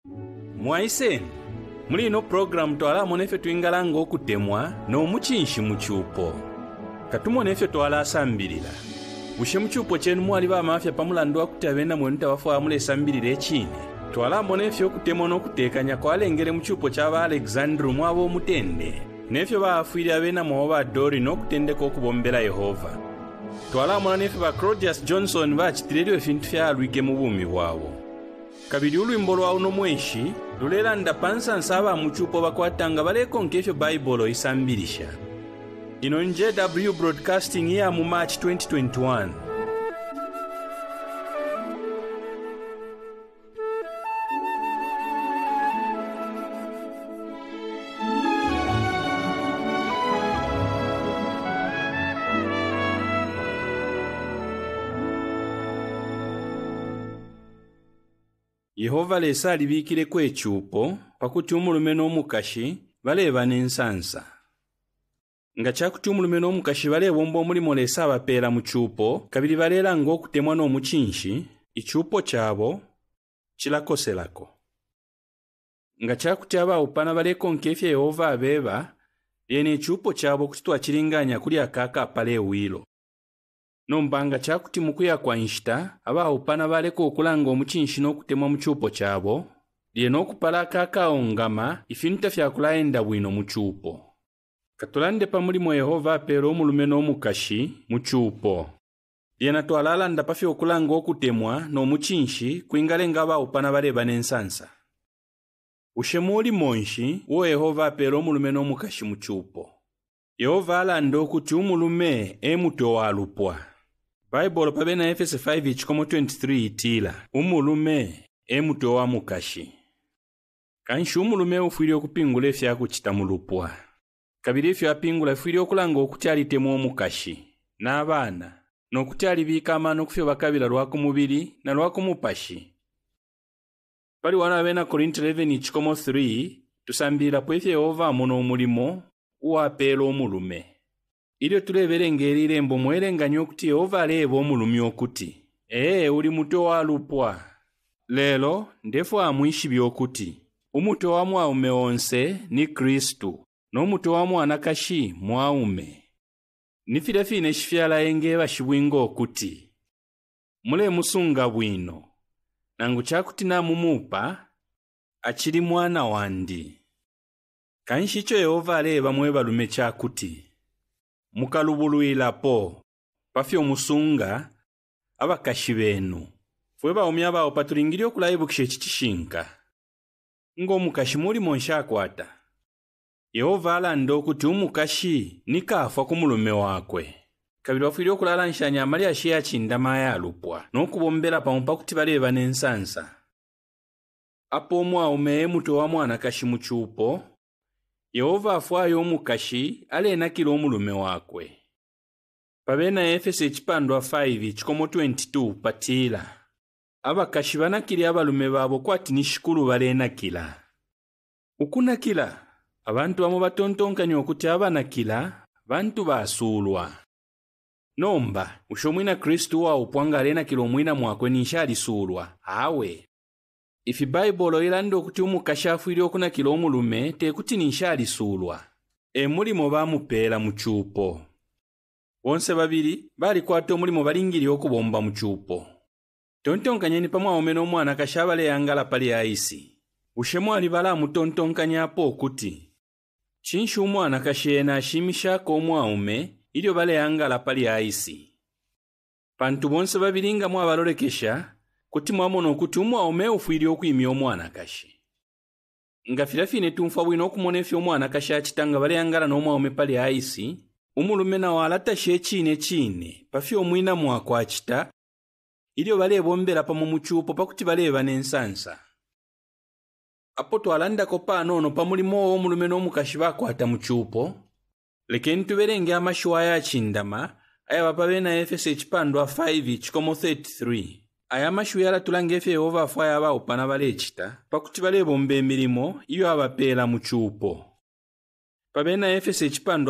Mwaise mulino program twala nefe twingalanga okutemwa n'omukinshi mu kyupo katumo nefe twala asambirira bushe mu kyupo kyenu mwali bamafya pamulando akutabenda mwenita wafu amulesambirira ekine twala nefe okutemwa n'okutekanya kwalengere mu kyupo ky'aba Alexandru mwabo omutende nefe baafuire abena mwoba Dori n'okutendeka okubombera Yehova twala nefe ba Claudius Johnson bakitireryo efintu fyalwike mu buumi bwabo kabiri ulwimbo lwawo n'omweshi lulera ndapansa nsaba mu kyupo bakwatanga baleko nkefyo Bible isambirisha ino JW Broadcasting ya mu March 2021 Yehova lesa alibikireko ekyupo pakuti omulume n'omukashi baleba n'ensansa nga kyakuti omulume n'omukashi baleba ombo omulimo lesa abapeera mu kyupo kabiri balera ng'okutemwa n'omukinshi ikyupo kyabo kilakoselako nga kyakuti abaawupana baleko nkefya Yehova abeeba lyene ekyupo kyabo okutitwa kiringanya kuli akaaka apala ewiro nombanga kyakuti mukuya kwa nshita abaawupana baleko okulanga omukinshi n'okutemwa mu kyupo kyabo lyene okupala akaaka ngama ifinita fyakulaenda bwino mu kyupo katulande pamulimo Yehova apeera omulume n'omukashi mu kyupo lyena twalalanda pafya okulanga okutemwa n'omukinshi kwingalenga abaawupana baleba n'ensansa ushemuli monshi wo Yehova apeera omulume n'omukashi mu kyupo Yehova alanda okuti omulume emuto walupwa Bible pabena Efeso 5:23 itila omulume emuto wa mukashi kanshi omulume ufuire okupingula efyakukita mu lupwa kabiri efyo apingula efuire okulanga okuti alitemu omukashi n'abaana n'okuti alibiika amaano okufya bakabira lwakumubiri na lwakumupashi pali wana abena Korinto 11:3 tusambira pwefya Yehova amono omulimo uwapeera omulume ilyo tulebera engeri irembo mwerenganya okuti Yehova aleba omulumi okuti uli muto walupwa lelo ndefu amwishi byokuti umuto wa mwaume onse ni Kristu n'omuto wa mwana kashi mwaume nifirefine shifyala engeba shibwingo okuti mule musunga bwino nangu kyakuti namumupa akiri mwana wandi kanshi kyo Yehova aleba mwebalume kyakuti mukalubuluirapo pafyo musunga abakashi benu fwe baomya bawo patulingiri okulaibukisha ekikishinka ng'omukashi mulimo nshakwata Yehova alanda okuti omukashi nikafa ku mulume wakwe kabiri wafuire okulala nshanya amali ashe yakindama yalupwa n'okubombera pamupa kuti baleba n'ensansa apo omwaume emuto wa mwana kashi mu kyupo Yehova afwayo omukashi alenakira omulume wakwe pabena Efeso 5:22 patira abakashi banakiri abalume babo kwati nishikulu balenakira ukunakira abantu bamo batontonkanya okuti abanakira bantu basuulwa nomba ushomwina Kristu wa upwanga alenakira omwina mwakwe nishalisuulwa awe ifi Bible ilanda okuti omukashi afuire okunakira omulume tekuti nishalisuulwa emulimo bamupeera mu kyupo bonse babiri balikwata omulimo balingiri okubomba mu kyupo tontonkanya ni pamwaome n'omwana kashi abaleyangala pali aisi ushemu alibala mutontonkanyapo okuti kinshi omwana kashi ena ashimishako omwaume ilyo baleyangala pali aisi pantu bonse babiri nga mwabalolekesha kuti mwamona okuti omwaume ufuire okwimya omwana kashi nga firafine tumfa bwino okumona efyo omwana kashi akitanga baleyangala n'omwaume pali aisi omulume nawo alatasha ekine pafyo omwina mwako akita ilyo balebombera pamo mu kyupo pakuti baleba n'ensansa apo twalandako paano ono pamulimo omulume n'omukashi bakwata mu kyupo lekeni tuberenge amashuwa yakindama aya pabena Efeso 5:33 aya mashuwa yalatulanga efyo Yehova afwayo abaawupana balekita pakuti balebomba emirimu iyo abapeera mu kyupo pabena Efeso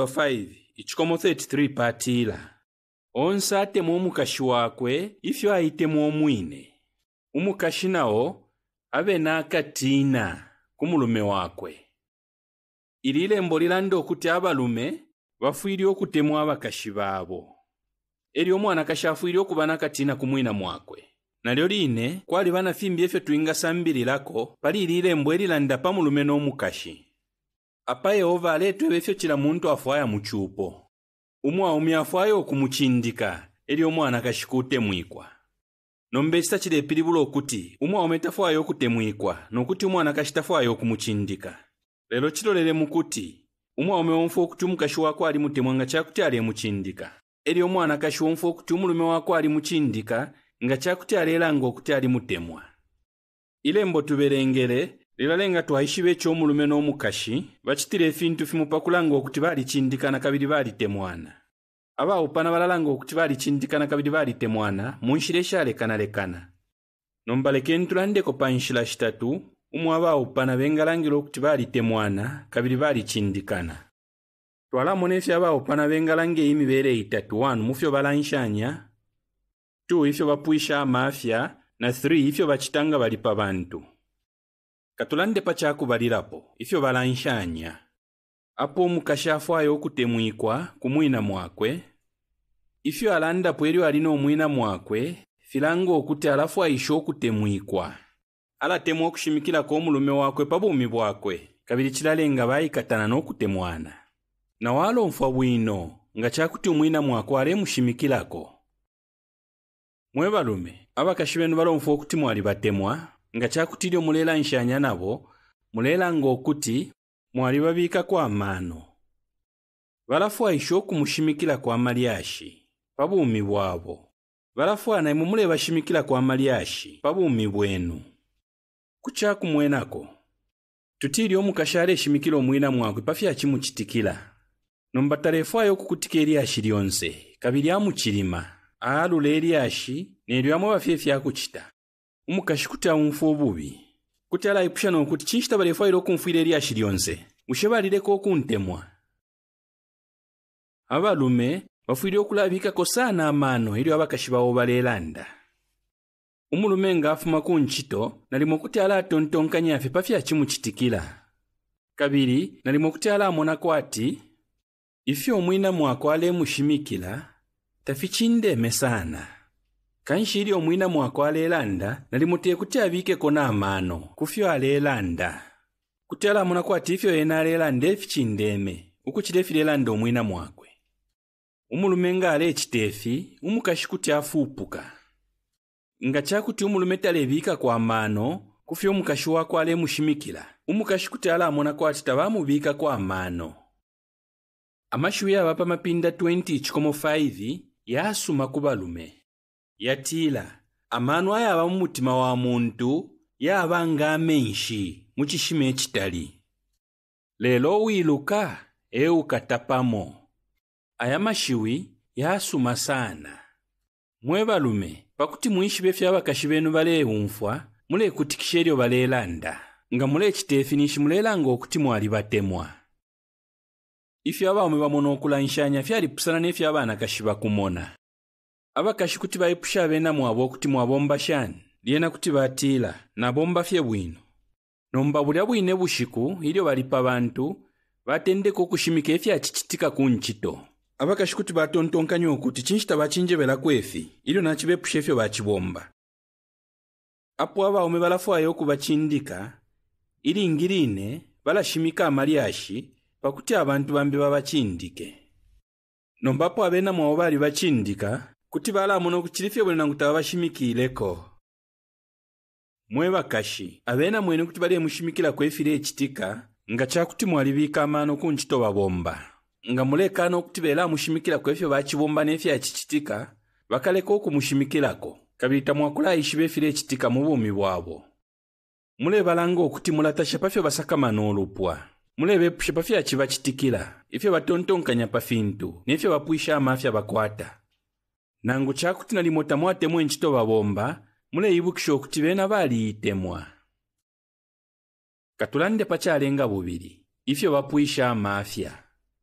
5:33 patira onse atemu omukashi wakwe ifyo ayitemu omwine umukashi nawo abe n'akatina kumulume wakwe. Ili lembo lilanda okuti abalume bafiirye okutemwa abakashi baabo. Eri omwana kashi afiirye okuba n'akatina ku mwina mwakwe. Nalyo line kwali banafimbi effe tuyingasambirirako pali lembo erilanda pamulume n'omukashi. Apa Yehova aleetwa ebyo kila muntu afwaya mu kyupo. Umwaumi afwaya okumuchindika eri omwana kashi kutemwikwa. Nombe ekita kireepiribula okuti umwaumi tafwaya okutemwikwa n'okuti omwana kashi tafwaya okumuchindika. Lero kirolere mu kuti umwaumi wonfu okuti omukashi wako ali mutemwa nga kyakuti ali emuchindika. Eri omwana kashi wonfu okuti omulume wako ali muchindika nga kyakuti aleeranga okuti ali mutemwa. Ilembo tuberengere lilalenga twaishibe eky'omulume n'omukashi bakitira efintu fimupakulanga okuti baalichindikana kabiri baalitemwana. Abaawupana balalanga okuti baalichindikana kabiri baalitemwana mu nshira ekyalekanalekana. Nombaleke ntulandeko pa nshira shitatu umwe abaawupana bengalangira okuti baalitemwana kabiri baalichindikana. Twalamo n'efyo abaawupana bengalanga ey'imibeera eitatu: 1 mufyo balanshanya, 2 ifyo bapwisha amafya, na 3 ifyo bachitanga balipa bantu. Katulande pachakubalirapo ifyo balanshanya. Apo omukashi afwaya okutemwikwa ku mwina mwakwe. Ifyo alandapo eryo alina omwina mwakwe filanga okuti alafwayisha okutemwikwa. Alatemwa okushimikirako omulume wakwe pabuumi bwakwe kabiri kiralenga baayikatana n'okutemwana. Nawaala onfa bwino nga kyakuti omwina mwakwe alemushimikirako. Mwe balume abakashi benu balonfa okuti mwali batemwa nga kyakutiryo muleera nshanya nabo muleeranga okuti mwali babiikako amaano. Balafwayisha okumushimikira kwa Malyashi pabuumi bwabo. Balafwana imwe mule bashimikira kwa Malyashi pabuumi bwenu. Kuchakumwenako tutiri omukashi aleshimikira omwina mwakwe pafya kimukitikira. Nombatalefwayo okukutika Eryashi lyonse kabiri amukirima alula Eryashi neryo amwe bafyefya akukita. Omukashi kuti awunfa obubi kuti alayipusha n'okuti kinshita balefwayira okunfiira Eryashi lyonse ushebalireko okuntemwa. Abalume bafiirye okulabikako saana amaano eryo abakashi bawo baleeranda. Omulume ng'afuma ku nkito nalimo okuti alaatontonkanya afe pafya kimukitikira. Kabiri nalimo okuti alaamonako ati ifyo omwina mwako alemushimikira tafichindeme saana. Kanshiri omwina mwako aleeranda nalimutiye kuti abiikeko n'amaano kufyo aleeranda. Kuti alaamonako ati ifyo yena aleeranda efichindeme ukukira efireeranda omwina mwakwe. Omulume ng'aleekiteefi omukashi kuti afuupuka. Nga kyakuti omulume talebiika kwa amaano kufyo omukashi wako alemushimikira omukashi kuti alaamonako ati tabaamubiika kwa amaano. Amashuya abapa mapinda 20:5 yaasuma ku balume. Yatiila amaano aya aba mu mutima wa muntu yaaba ng'amenshi mu kishima ekitali. Leero wiiluka eukatapamo. Aya mashiwi yaasuma saana. Mwe balume pakuti mwishibe fya abakashi benu baleewunfwa mulekutikisha eryo baleeranda nga mulekiteefi nishimuleeranga okuti mwali batemwa. Ifyo abalume bamona okulanshanya fyalipusana n'efyo abaana kashi bakumona. Abakashi kuti bayipusha abeena mwabo okuti mwabomba shani lyena kuti batiila nabomba fye bwino. Nomba bulya bwine bushiku iryo balipa bantu batendeko okushimika efya kikitika ku nkito. Abakashi kuti batontonkanya okuti kinshita bakinjebera kwefi iryo nakibepusha efyo bakibomba. Apo abalume balafwayo okubachindika iringirine balashimika Amalyashi pakuti abantu bambi babachindike. Nombapo abeena mwawo bali bachindika kuti balaamona okukirifye bwena ngutaba bashimikireko. Mwe bakashi abeena mwene kuti bali emushimikira kwefire ekitika nga kyakuti mwalibiika amaano ku nkito babomba. Nga mulekaana okuti beera amushimikira kwefyo bakibomba n'efya kikitika bakaleka okumushimikirako kabiri tamwakulayishiba efire ekitika mu buumi bwabo. Mulebalanga okuti mulatasha pafyo basakama n'olupwa. Mulebepusha pafya kibakitikira ifyo batontonkanya pafintu n'efyo bapwisha amafya bakwata. Nangu kyakuti nalimota mwatemu enkito babomba muleyibukisha okuti beena baaliyitemwa. Katulande pakyalenga bubiri ifyo bapwisha amafya.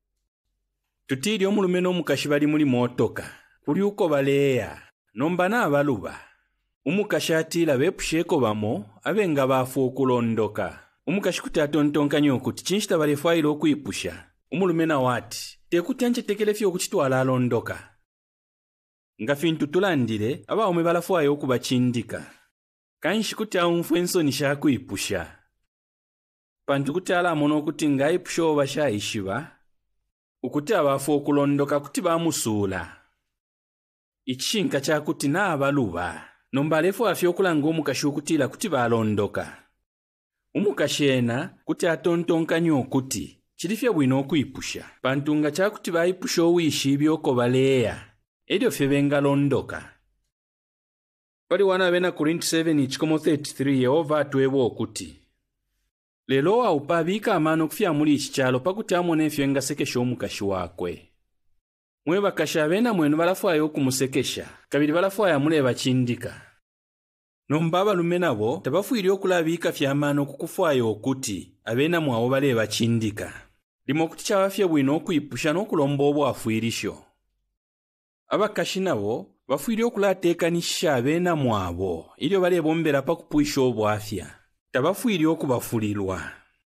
Tutiri omulume n'omukashi bali muli motoka kulyuko baleeya nomba n'abaluba. Omukashi atiila beepusheko bamo abenga baafa okulondoka. Omukashi kuti atontonka nnyo okuti kinshita efayiro okwipusha. Omulume nawe ati tekutya ncetekerefye okukitwala alondoka. Nga fintu tulandire abawome balafwayo okubakindika. Kanshi kuti awunfu ensoni shakwipusha. Pantu kuti alamona okuti ngaipusha oba shayishiba. Ukuti abafa okulondoka kuti bamusuula. Ikishinka kyakuti n'abaluba. Nombalefu afya okulanga omukashi okutiila kuti balondoka. Omukashi ena kuti atontonka nnyo okuti kirifye bwino okwipusha. Pantu nga kyakuti bayipusha owiishi ebyoko baleeya. Eryo ffe bengalondoka. Pali wana bena Korinti 7:33 Yehova atwebwa okuti. Lelo awupa abiika amaani okufya muri ekikyalo pakuti amona efyo engasekesha omukashi wakwe. Mwe bakashi abena mwenu balafwayo okumusekesha, kabiri balafwayo amuleba kindika. Nomba abalume nabo tabafuire okulabiika fyamaani okukufwayo okuti abena mwawo baleba kindika. Limo okuti kyabafye bwino okwipusha n'okulomba obwafuirisho. Abakashi nabo bafuire okulateekanisha abena mwabo iryo baleba ombera pakupwisha obwafya. Tabafuire okubafulirwa.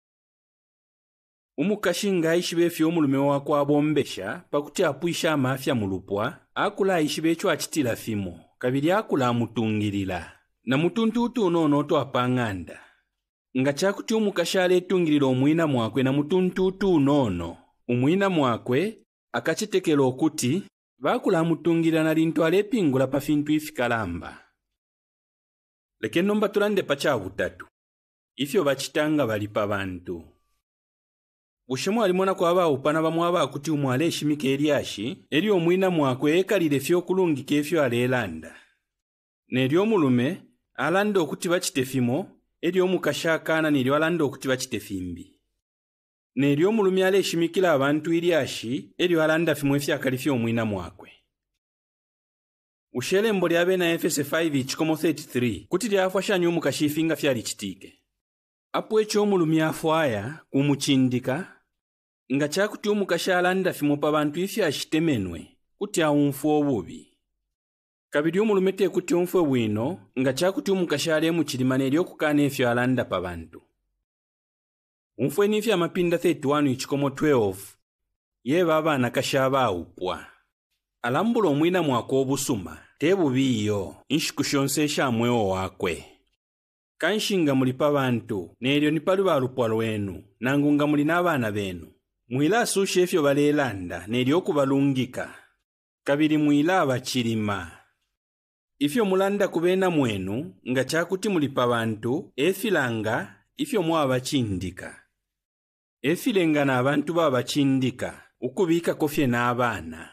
Omukashi ng'ayishiba efyo omulume wakwe abombesha pakuti apwisha amafya mu lupwa akula ayishiba ekyo akitira fimo kabiri akula amutungirira na mutuntutu noono twapanganda nga kyakuti omukashi aletungirira omwina mwakwe na mutuntutu noono omwina mwakwe akakitekera okuti bakula amutungirira na lintu alepingula pa fintu ifikalamba. Leke nomba tulande pa kyabutatu ifyo bakitanga balipa bantu. Bushemu alimona kwa abawupana bamwe abakuti umwale eshimika eryashi eri omwina mwakwe ekalire fyo kulungika efyo alelanda. Neryo omulume alanda okuti bakitefimo eri omukashi akaana neryo alanda okuti bakitefimbi. Neryo omulume aleshimikira abantu eryashi eri alanda fimo efyakali fyo omwina mwakwe. Ushelembo lyabe na Efese 5:33 kuti lyafwashanya omukashi ifinga fyali kitike. Apo ekyo omulume afwaya kumukindika nga kyakuti omukashi alanda fimo pa bantu ifyo ashitemenwe kuti awunfu obubi. Kabiri omulume tekuti onfu bwino nga kyakuti omukashi alemu kirima n'eryokukana efyo alanda pa bantu. Unfu n'ifyo amapinda 31:12 yeba abaana kashaba awupwa. Alambula omwina mwako obusuma tebubiyo inshikushyonse shamwewo wakwe. Kanshinga mulipa bantu neryo nipali balupwa lwenu nangunga muli n'abaana benu. Mwila asusha efyo balelanda neryo okubalungika. Kabiri mwila abakirima. Ifyo mulanda kubena mwenu nga kyakuti mulipa bantu efilanga ifyo mwabakindika. Efilenga n'abantu babakindika ukubika kofye n'abaana.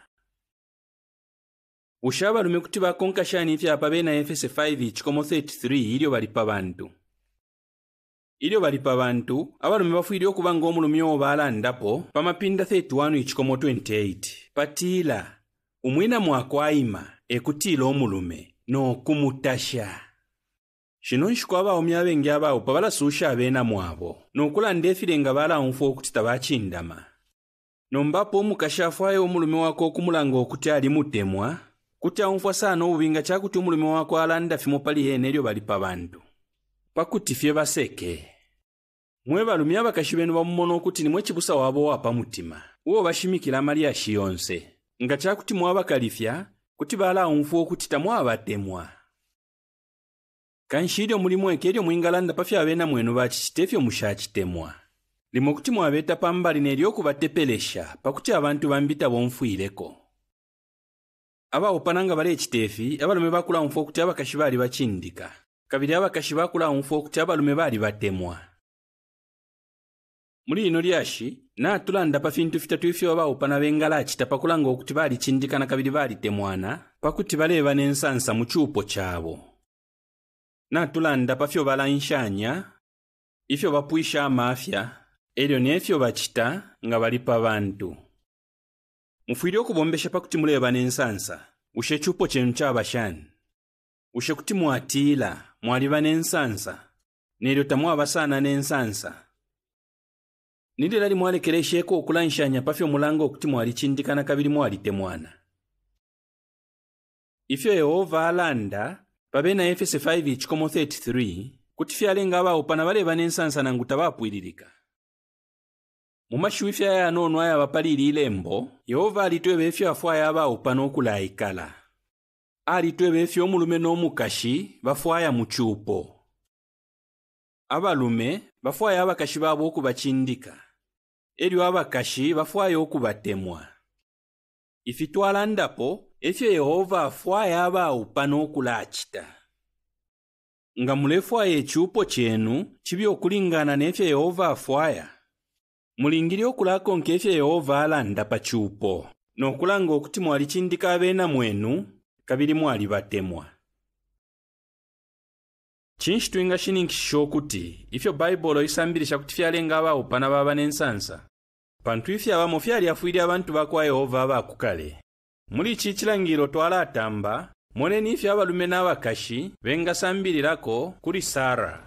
Ushabalume kuti bakonkashani ifyo apabe na Efese 5:33 iryo balipa bantu. Iryo balipa bantu abalume bafuire okubanga omulume obalandapo pamapinda 31:28 patila umwina mwakwaima ekutila omulume n'okumutasha. Shino nshikwa omya abenge abawo pabalasusha abena mwabo n'okulanda efirenga balawunfu okuti tabakindama. Nombapo omukashi afwayo omulume wako okumulanga okuti ali mutemwa kuti awunfwa sana obubinga kyakuti omulume wako alanda fimo pali hene eryo balipa bantu. Pakuti fye baseke. Mwe balumya abakashi benu bamumona okuti nimwe kibusa wabo wapa mutima. Uwo bashimikira amalyashi yonse. Nga kyakuti mwabakalifya kuti balawunfu okuti tamwabatemwa. Kanshiryo mulimu ekeryo mwingalanda pafya abena mwenu bakitefyo mushakitemwa. Limo kuti mwabeta pambali neryo kubatepelesha pakuti abantu bambita bonfuireko. Abawopananga bale ekitefi abalume bakula unfu okuti abakashi bali bakindika. Kabiri abakashi bakula unfu okuti abalume bali batemwa. Muri ino lyashi natulanda pa fintu fitatu ifyo abawopana bengala kitapakulanga okuti bali kindika na kabiri bali temwana pakuti baleba n'ensansa mu kyupo kyabo. Natulanda pafyo balanshanya ifyo bapwisha amafya eryo n'efyo bakita nga balipa bantu. Mufuire okubombesha pakuti muleba n'ensansa ushe kyupo kyenu kyabashani. Ushe kuti mwatila mwaliba n'ensansa neryo tamwabasana n'ensansa. Nidira limwalekeresheko okulanshanya pafyo mulango okuti mwali kindika na kabiri mwali temwana. Ifyo Yehova alanda babe na Efese 5:33 kuti fyale nga bawupana baleba n'ensansa nangu tabapwiririka. Mumashuifya ya nono aya bapaliri ilembo, Yehova alitwebe efyo afwaya abawupana okulayikala. Alitwebe efyo omulume n'omukashi bafwaya mu kyupo. Abalume bafwaya abakashi babo okubachindika. Eryo abakashi bafwaya okubatemwa. Ifitwala ndapo efyo Yehova afwaya abawupana okulachita. Nga mulefwaya ekyupo kyenu kibi okulingana n'efyo Yehova afwaya. Mulingiri okulako nk'efyo Yehova alanda pa kyupo, n'okulanga okuti mwalichindika abeena mwenu, kabiri mwali batemwa. Chinshitwinga shininkishisho okuti, ifyo Bible isambirisha kuti fyale nga abawupana baba n'ensansa. Pantu ifyo abamo fyali afuiri abantu bakwa Yehova abakukale. Muli chichilangiro twalatamba, moneni ifyo abalume n'abakashi, bengasambirirako kuri Sara.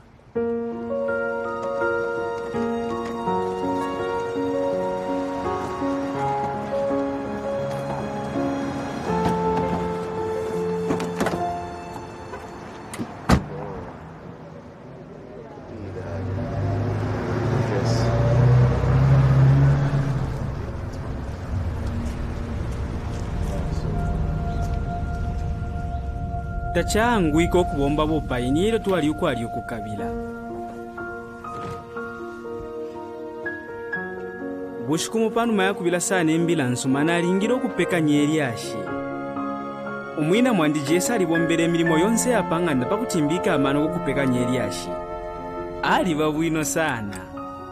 Tachangwika okubomba bopayiniro twali ukwali okukabila. Bushikumu panu maya kubila sana embila nsumana alingira okupeka nyeri ashi. Umwina mwandi Jesa alibombere emilimo yonse apanganda pakutimbika amano okupeka nyeri ashi. Ali babwino sana.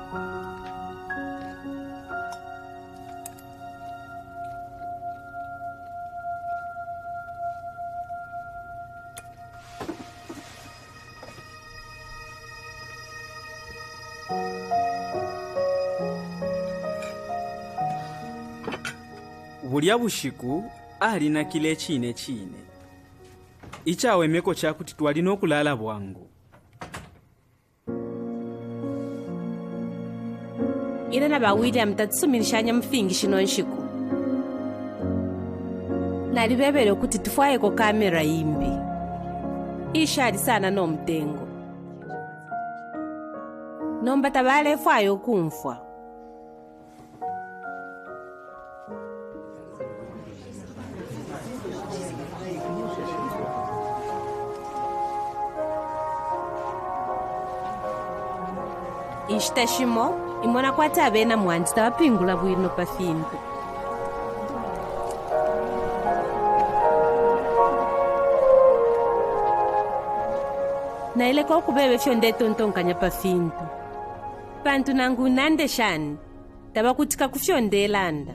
Bulya bushiku alina kile chine. Ichawe meko chakuti twalina okulala bwangu. Ina na ba William tatsumirishanya mfingi shino nshiku. Nalibebele kuti tufwaye ko kamera yimbi. Ishali sana no mtengo. Nomba tabale fwayo kumfwa. Ishtashimo imona kwati abena mwandi tabapingula bwino pafindu. Na ile kwa kubebe fyonde tontonkanya pafindu. Pantu nangu nande shani tabakutika kufyonde landa.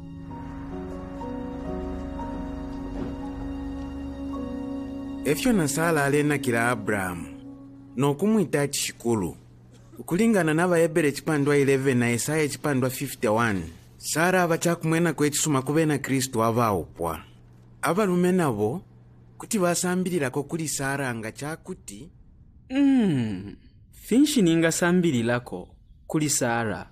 Efyo nasala alena kila Abraham n'okumwita chikulu. Kulingana n'Abayebere ekipandwa 11 na Yesaya ekipandwa 51, Sara abachakumwena kwekisuma kubena Kristo abawupwa. Abalume nabo kuti basambirirako kuli Sara nga chakuti Finshi ninga sambirirako kuli Sara.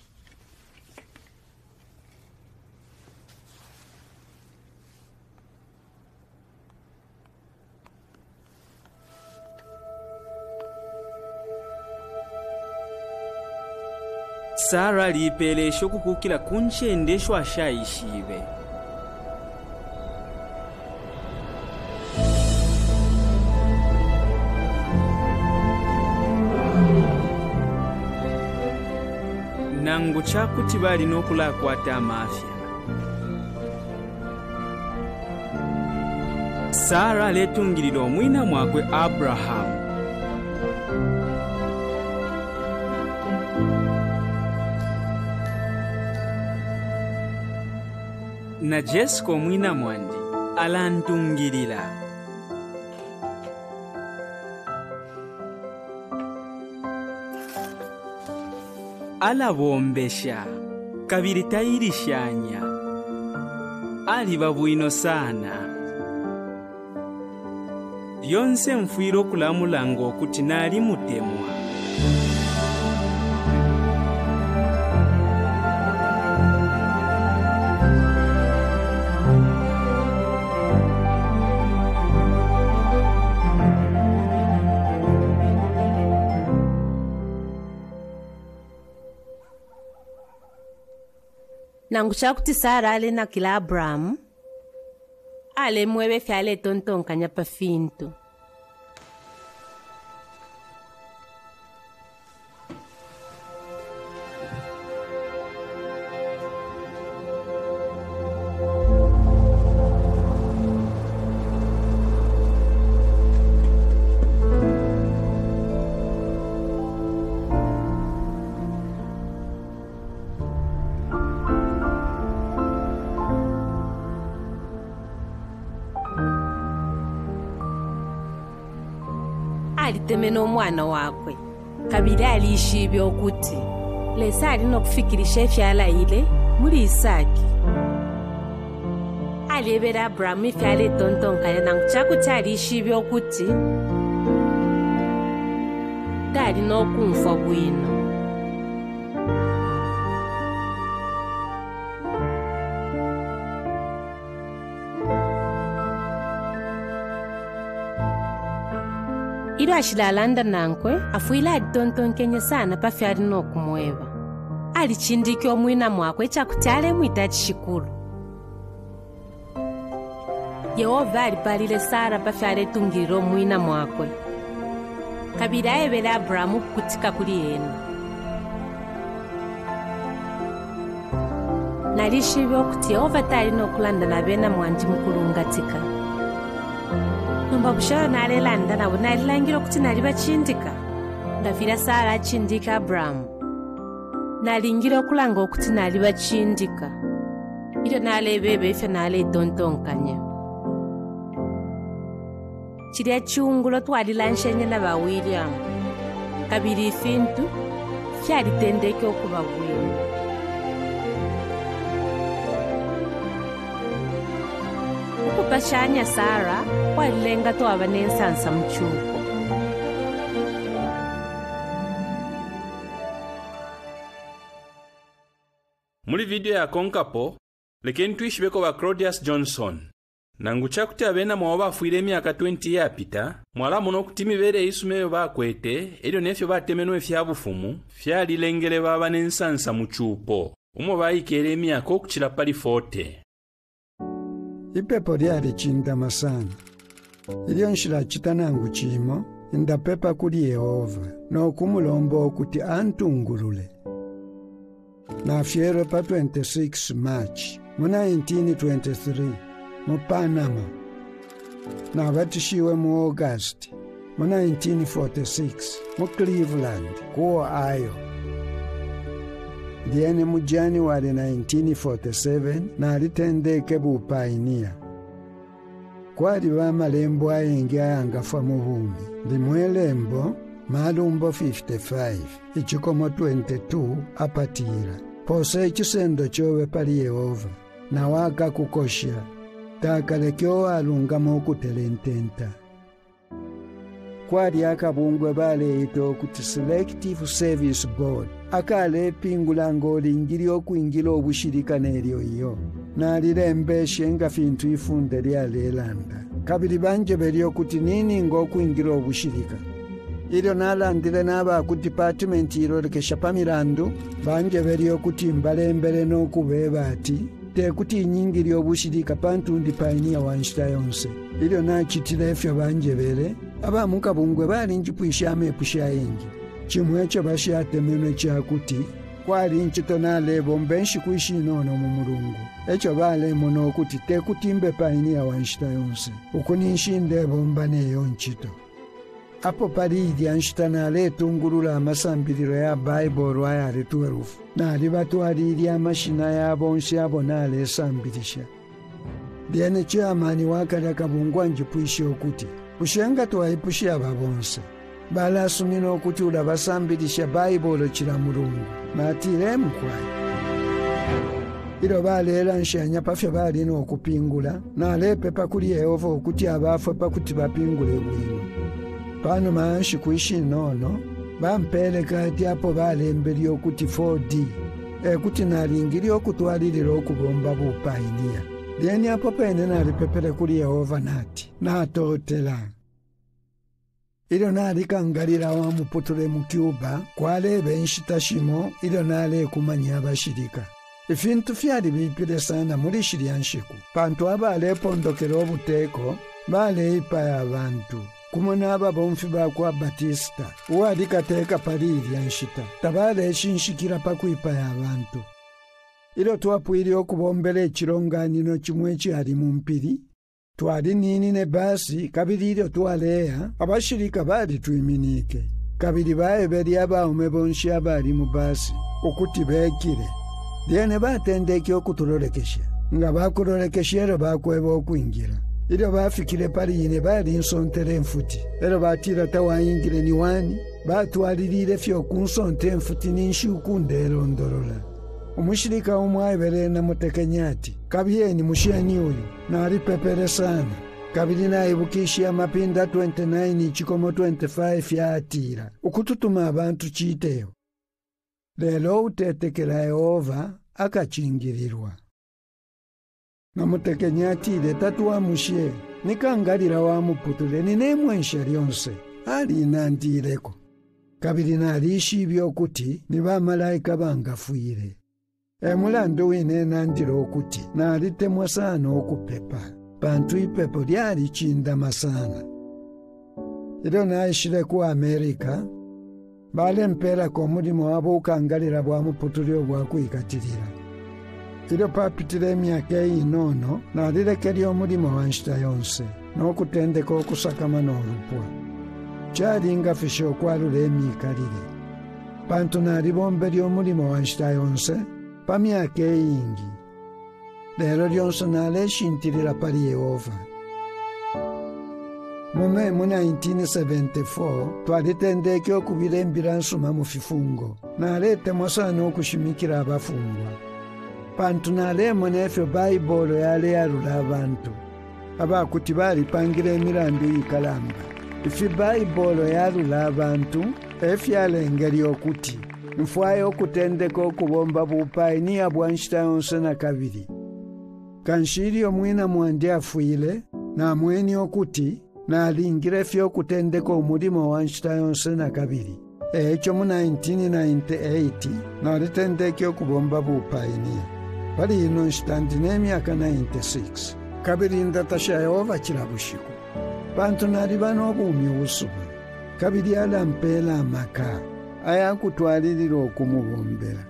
Sara lipelesha okukukila kunchendesho ashayishibe. Nangu chakuti bali n'okulakwata amafya. Sara letungirira omwina mwakwe Abraham. Na Jessica omwina mwandi alantungirira. Alabombesha kabiri tayirishanya. Ali babwino sana. Yonse mfuiro kulamulanga okuti nali mutemwa. nangu chakuti Sara ale nakila Abrahamu ale mwebe fyale tontonkanya pa fintu. Aliteme n'omwana wakwe kabiri alishibye okuti lesa alina okufikirisha efyala ile muri Isaki. Aliyebera Abrahamu efyala etontonkanya nangu chakuti alishibye okuti talina okumfa bwino. Ilo ashilalanda nankwe afuila alitontonkenya sana pa fyali n'okumweba. Alichindika omwina mwakwe chakuti ale mwitachi shikulu. Yehova alipalile Sara pa fyali etungilira omwina mwakwe. Kabiri ayebera Abrahamu kukutika kuli yena. Nalishibye okuti Yehova talina okulandana bena mwanji mukulungatika. Nomba kushara nalelanda nabo nalilangira okuti nali bachindika. Ndafira Sara achindika Abrahamu. Nalingira okulanga okuti nali bachindika. Ilo nalebebe efe nale tontonkanya. Chiriya chiungulo twalilanshenye na ba William. Kabiri ifintu fyalitendeke okuba bwino. Ukupashanya Sara walilenga twaba n'ensansa muchuko. Muri video ya konkapo lekeni tuishibeko ba Claudius Johnson. Nangu chakuti abena mwaoba afuire emyaka 20 yapita mwala muno kutimibere isumeyo bakwete elyo nefyo batemeno efyabufumu fyalilengere baba n'ensansa muchupo umo bayikere emyaka okukira pali 40. Ipepo lyali chindama sana. Ilyo nshila chitanangu chimo ndapepa kuli Yehova n'okumulomba okuti antungulule. Nafyere pa 26 March mu 1923 mu Panama. Nabatishiwe mu August mu 1946 mu Cleveland ku Ohio. Diene mu January 1947 nalitendeke bupainia. Kwali bamalembo ayengi ayangafa mu bumi. Limwelembo malumbo 55 ichikomo 22 apatira. Pose echisendo chowe pali Yehova na waka kukosha takalekyo alungama okutelententa. Kwali akabungwe baleeta okuti Selective Service Board akale pingula ng'olingiri okuingila obushirika n'eryo iyo nalirembeshe nga fintu ifunde lyalelanda. Kabiri banje beri okuti nini ng'okuingira obushirika. Ilyo nalandile n'aba ku department ilolekesha pamirandu banje beri okuti mbalembere n'okubeba ati tekuti inyingiri obushirika pantundi painia wanshita yonse. Ilyo nachitile efyo banje bere abamuka bungwe balinji puisha amepusha yengi. Chimwecho bashatemene chakuti kwali nchitonale bombenshi kuishi nono mu Mulungu. Echo bale muno okuti tekutimbe painia wanshita yonse. Ukuninshinde bomba neyo nchito. Apo palidi anshitanale etungulula amasambiriro ya Bible ayali 12. Nali batwalili amashina yabonse abo nale esambirisha. Diene chairman wakali akabungwa njipuishi okuti ushenga twaipusha ababonse. Bala sumino okuti ulabasambirisha Bible chila Mulungu. Matire mkwai. Ilo balera nshanya pafya bali n'okupingula nalepe pakuli Yehova okuti abafe pakuti bapingule bwino. Pano manshi kuishi nono bampeleka ati apo balemberi okuti 4D kuti nalingiri okutwalilira okubomba bupainia. Deni apo pene nalipepele kuli Yehova nati natotela. Ilo nalikangalira wamuputule mu Cuba kwalebe nshitashimo ilo nale kumanya abashirika. ifintu fyali bipile sana muli shilyanshiku pantu abalepondokela obuteeko baleipa abantu kumona aba bomfi bakwa Batista uwali kateeka pali ilyanshita tabaleshinshikila pakwipa y'abantu ilo twapwili okubombela ekilonganino kimwe ekyali mu mpiri twali nini ne basi kabili ilyo twaleya abashirika bali twiminike kabili baebeli abaume bonshi abali mu basi okuti bekile lyene batendeki okutulolekesha nga bakulolekesha ero bakweba okwingira ilyo bafikile pali ine bali nsontere enfuti ero batira tawayingile ni wani batwalilile fyokunsonte enfuti ninshiukundelondolola umushirika umwaibele na mutekenyati kabyeni musheni uyu nalipepele sana kabili naibukishia mapinda 29 chikomo 25 ya atira ukututuma abantu chiteyo lelo utetekela Yehova akachingilirwa na mutekenyatile tatuwa mushe nikangalira wa muputule ninemwensha lyonse ali inandileko kabili nalishi ibyokuti ni bamalayika bangafuyile emulando wine nandila okuti nalitemwa sana okupepa pantu ipepo lyali chindama sana ilo naishile ku Amerika balempelako omulimo wabo ukangalira bwa muputulio bwa kwikatilira ilo papitile emyaka eyinono nalilekelya omulimo wanshita yonse n'okutendeka okusakama n'olupwa kyalinga fisha okwalula emiikalire pantu nalibombelya omulimo wanshita yonse pa myaka eyingi lero lyonse naleshintilila pali Yehova mumemu 1974 twalitendeke okubilembila nsuma mu fifungo naletemwa sana okushimikila abafungwa pantu nalemo nefyo bayibolo yale yalula abantu abakuti balipangila emilandu yikalamba ifi bayibolo yalula abantu efyalengeli okuti nfwayo okutendeka okubomba bupayi niya bwanshita yonse na kabili kanshili omwina mwandi afwile na mweni okuti nalingile fyokutendeka omulimo wanshita yonse na kabili ekyo mu 1998 nalitendeke okubomba bupayi niya pali ino nshitandi n'emyaka 96 kabili ndatasha Yehova kilabushiku pantu nali ban'obuumi obusubu kabili alampela amaka ayakutwalilira okumubombera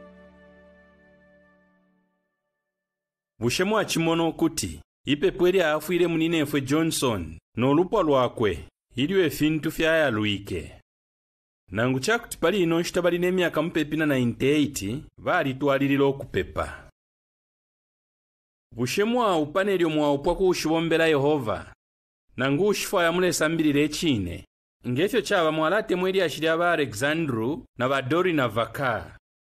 bushemu akimona okuti ipepo eryafwile munine efwe Johnson n'olupwa lwakwe ilyo efintu fyayalwike nangu kyakuti pali ino nshita balina emyaka mupepi na 98 balitwalilira okupepa bushemu awo panelyo mwawupwa kuushibombera Yehova nangu ushifaya mulesa mbilira echine ngefyo chaba mwalate mweli ashili aba Alexandru na badori na vaka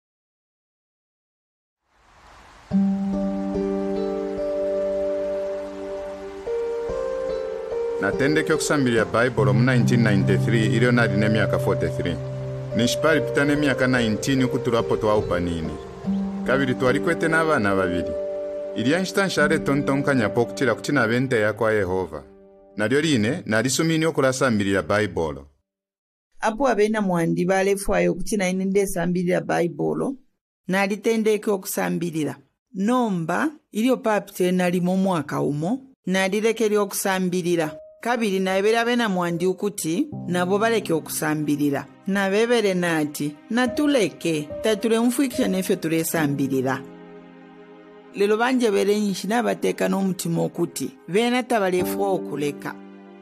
natendeke okusambirya Bible mu 1993 ilyo nali n'emyaka 43 nishipali pita n'emyaka 19 kutulapo twawupanini kabili twalikwete n'abaana babiri ilyanshita nshale tontonkanyapo okutila kutina bente yakwa Yehova nalyo line nalisumini okulasambirira Bible apo abena mwandi balefwayo okutina inende esambirira Bible nalitendeke okusambirira nomba ilyo papite nali mu mwaka umo nalilekelya okusambirira kabili naebera bena mwandi ukuti nabo baleke okusambirira nabebere nati natuleke tatule mfuikisha nefyo tulesambirira lelo banje bere nyishi nabateeka n'omutima okuti bena tabalefwa okuleka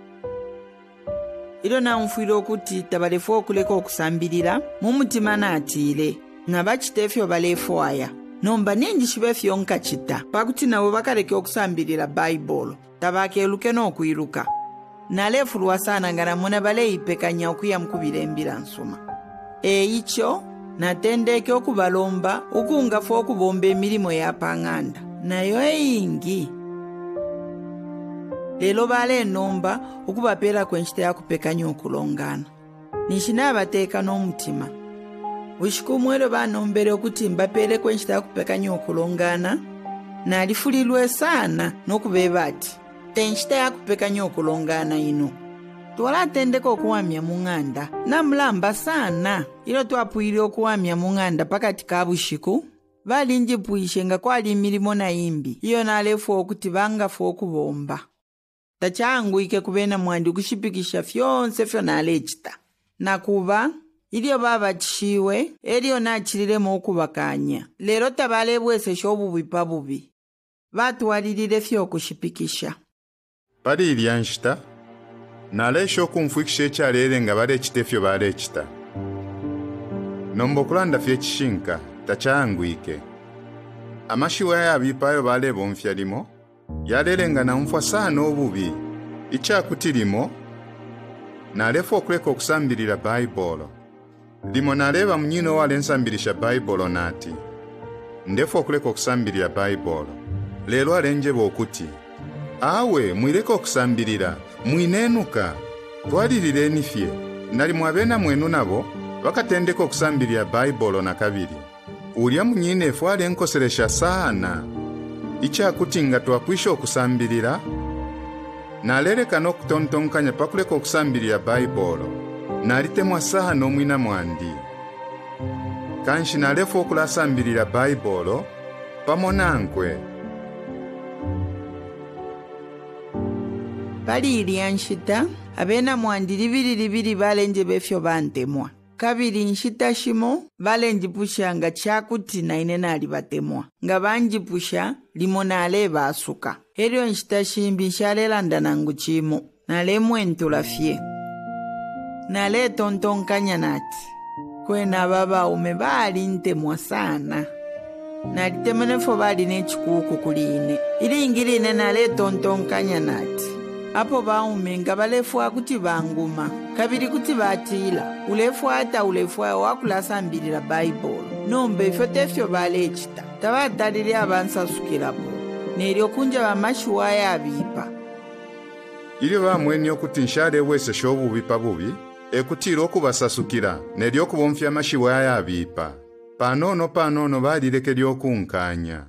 ilo namfuire okuti tabalefwa okuleka okusambirira mu mutima naatiile nga bakitefyo balefwaya nomba ningishi befyo nkakita pakuti nabo bakaleke okusambirira Bible tabakeeluke n'okwiruka nalefulwa sana nga namona baleipekanya okuyamukubira embira nsuma ekyo natendeke okubalomba okungafa okubomba emilimo yapang'anda nayo eyingi lelo balenomba okubapeera kwenshita yakupekanya okulongana nishinabateeka n'omutima bushikumwelo banombere okuti mbapeere kwenshita yakupekanya okulongana nalifulilwe sana n'okubeba ati tenshita yakupekanya okulongana ino twalatendeka okuwamya mung'anda namulamba sana ilo twapwile okuwamya mung'anda pakati ka bushiku balinjipwishe nga kwali milimo na imbi iyo nalefu okuti bangafu okubomba tachanguike kubena mwandi kushipikisha fyonse fyonalechita nakuba ilio babatishiwe elio nachililemo okubakanya lero tabalebwese shobubi pabubi batwalilile fyokushipikisha pali ilyanshita nalesha okumfuikisha ekyalere nga balechita efyo balechita nomba okulanda fyekishinka tachanguike amashiwa yabipayo baleba omfya limo yalelenga na mfwa sana obubi ichakutilimo nalefa okuleka okusambilira bayibolo limo naleba munyino wale ensambilisha bayibolo nati ndefa okuleka okusambilira bayibolo lelo alenjeba okuti awe mwileka okusambilira mwinenuka twalilileni fye nali mwabena mwenu nabo bakatendeka okusambilira bayibolo na kabiri ulya munyine efu alenkoselesha sana ichakuti nga twakwisha okusambilira naleleka n'okutontonkanya pakuleka okusambilira bayibolo nalitemwa sana omwina mwandi kanshi nalefa okulasambirira bayibolo pamonankwe balilya nshita abena mwandi libili balenje befyo bantemwa kabili nshita shimo balenjipusha nga chakuti naine nali batemwa nga banjipusha limo nale basuka elio nshita shimbi nshalelanda nangu chimo nale mwentula fye nale tontonkanya nati kwena baba ume bali ntemwa sana nalitemenefo bali nechikuku kuline ilingiline nale tontonkanya nati apo baume nga balefwa kuti banguma kabili kuti batila ulefwa ata ulefwa wakulasambirira bayibolo nombe ifyo tefyo balechita tabatalili abansasukirapo neryo kunja bamashuwa yabipa ili bamweni okuti nshale wese shobubi pabubi ekutira okubasasukira neryo okubomfya amashiwa yabipa panono balileke lyokunkanya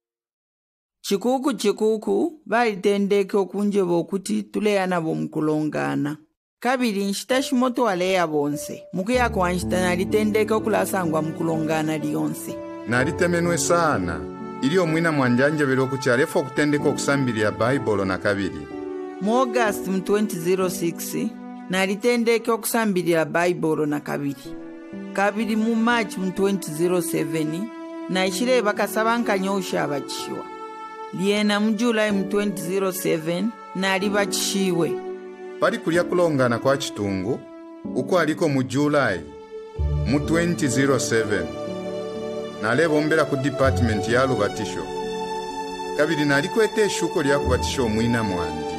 chikuku balitendeke okunjeba okuti tuleyana bomukulongana kabili nshita shimoto waleya bonse mukuyako wanshita nalitendeke okulasangwa mukulongana liyonse nalitemenwe sana ili omwina mwanjanjebela okuti alefa okutendeka okusambirira bayibolo na kabili mu August 2006 nalitendeke okusambirira bayibolo na kabili mu March 2007 naishile bakasaba nkanyosha abachishiwa liena mu July 2007 nali bachishiwe pali kulya kulongana kwa chitungu uko aliko mu July mu 2007 nalebombera ku department ya lubatisho kabili naliko ete eshuko lya kubatisho omwina mwandi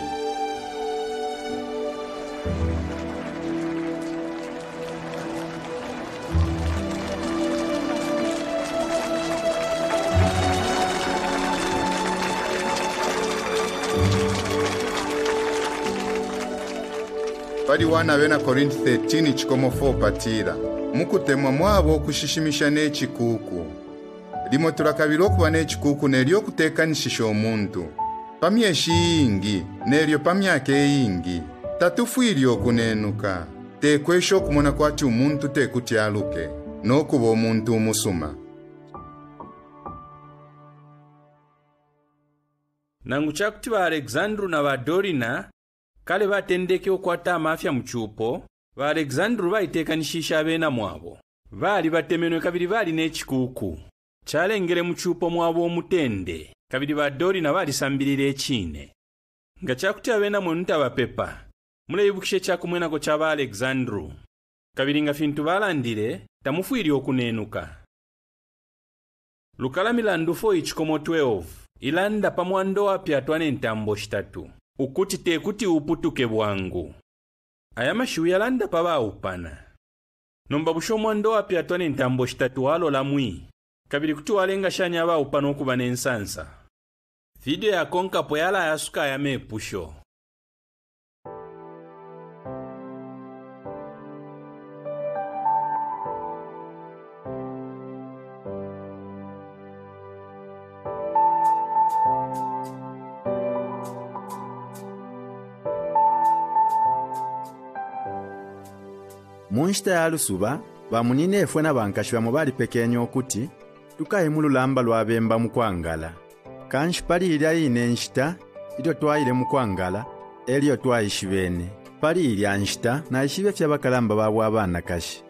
pali wana bena Korinthi 13 chikomo 4 patira mukutemwa mwabo okushishimisha n'ekikuku limo tulakabira okuba n'ekikuku neryo okutekanishisha omuntu pamyeshi yingi neryo pamyaka eyingi tatufwiri okunenuka tekwesha okumona kwati omuntu tekutyaluke n'okuba omuntu omusuma nangu chakuti ba Alexandru na ba Dorina kale batendeke okwata amafya mu chupo ba Alexandru bayitekanishisha abena mwabo bali batemenwe kabili bali n'ekikuku kyalengere mu chupo mwabo omutende kabili ba Dorina bali sambirira ekine nga chakuti abena mwenu tabapepa muleyibukishe kyakumwenako kyaba Alexandru kabili nga fintu balandire tamufwiri okunenuka Lukala milandu 4:12 ilanda pamwando wapya twane ntambo shitatu ukuti tekuti uputuke bwangu ayamashu yalanda paba upana nomba busho mwando wapya twane ntambo shitatu walo lamwi kabili kuti walenga shanya ba upana okuba n'ensansa video ya konka poyala yasuka ya mepusho Munshita ya lusuba bamunine efwe n'abankashibwa mu bali pekenya okuti tukaye mu lulamba lwabemba mu kwangala kanshipalilya ine nshita ilyo twayile mu kwangala elyo twayishibene palilya nshita naishibe fyabakalamba babwe abaana kashi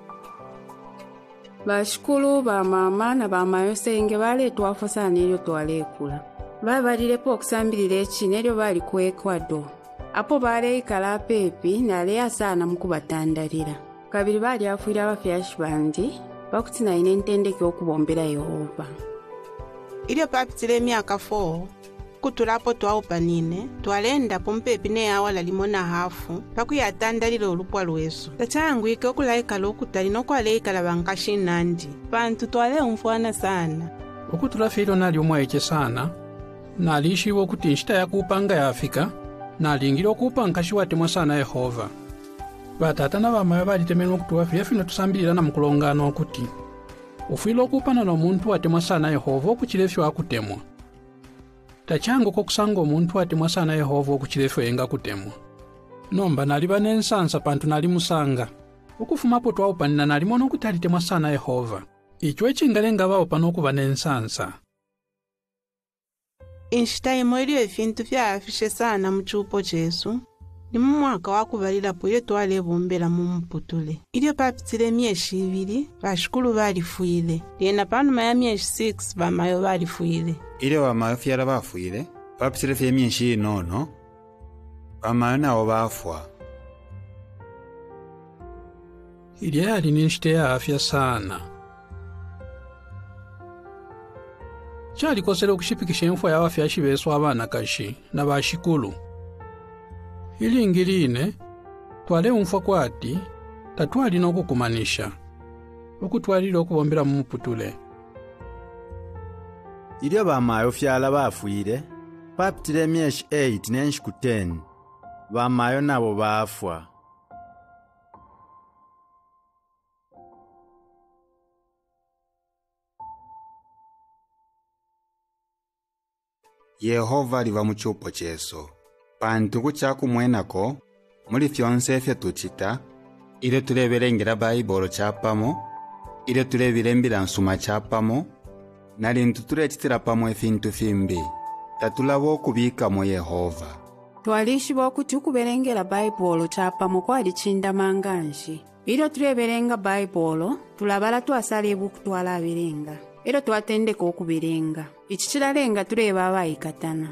bashikulu bamama na bamayosenge baleetwafu sana elyo twaleekula babalilepo okusambilira ekino elyo bali ku Ecuador apo baleikala pepi naleya sana mu kubatandalira kabiri bali afuira abafyashi bandi bakutina ine ntendeke okubombera Yehova ilyo papitile emyaka 4 kutulapo twaupanine twalenda pompepi neyawala limo na hafu pakuyatandalira olupwa lwesu tachayangwike okulaikala okutali nokwaleikala bankashi nandi pantu twale umfwana sana okutulafilo nali omwaike sana nalishiwa okuti nshita yakupanga yafika nalingira okupa nkashi watemwa sana Yehova batata na bamayo balitemenwa okutuwafile fino tusambilira na mukulongana okuti ufile okupana n'omuntu watemwa sana Yehova okukilefyo akutemwa tachangu kokusanga omuntu watemwa sana Yehova okukilefyo yenga kutemwa nomba naliba n'ensansa pantu nali musanga okufumapo twawupanina nalimo n'okutalitemwa sana Yehova ikyo ekingalenga bawupa n'okuba n'ensansa inshitayimo ilyo efintu fyafishe sana mu chupo chesu ni mu mwaka wakubalirapo ilyo twalebombera mu mputule ilyo papitile emyeshi 2 bashikulu balifuyile lyena panuma ya myeshi 6 bamayo balifuyile ilyo bamayo fyala bafuyile papitile fye emyeshi inono bamayo nawo bafwa ilyo yali ninshite ya afya sana chalikosele okushipikisha enfwa y'abafyashi besu abaana kashi na bashikulu ilingiline twale umfwa kwati tatwalina okukumanisha okutwalira okubombera mu mputule ilyo bamayo fyala bafuyile papitile emyeshi 8 n'enshiku 10 bamayo nabo bafwa Yehova liva mu chupo cheso pantu kuchakumwenako muli fyonse fye tuchita ile tuleberengera Baibolo chapamo ile tulebilembira nsuma chapamo nalintu tulechitira pamo efintu fimbi tatulabo okubikamo Yehova twalishiba okuti ukuberengera Baibolo chapamo kwali chindamanganji ilyo tuleberenga Baibolo tulabala twasala ebukutwala abirenga ero twatendeka okubirenga ichichilalenga tuleba abayikatana